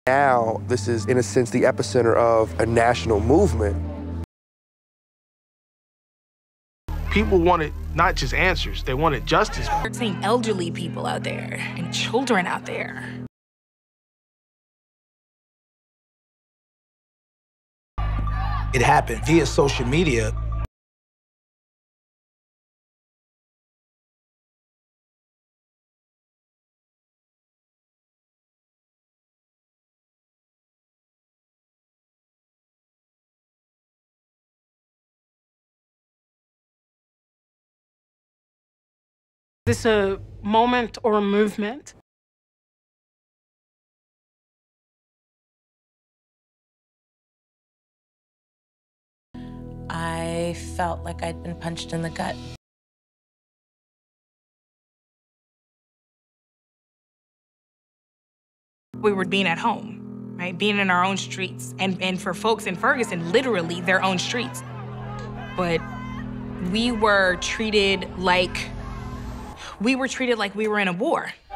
Now, this is, in a sense, the epicenter of a national movement. People wanted not just answers, they wanted justice. We're seeing elderly people out there and children out there. It happened via social media. Is this a moment or a movement? I felt like I'd been punched in the gut. We were being at home, right? Being in our own streets. And for folks in Ferguson, literally their own streets. But we were treated like we were in a war.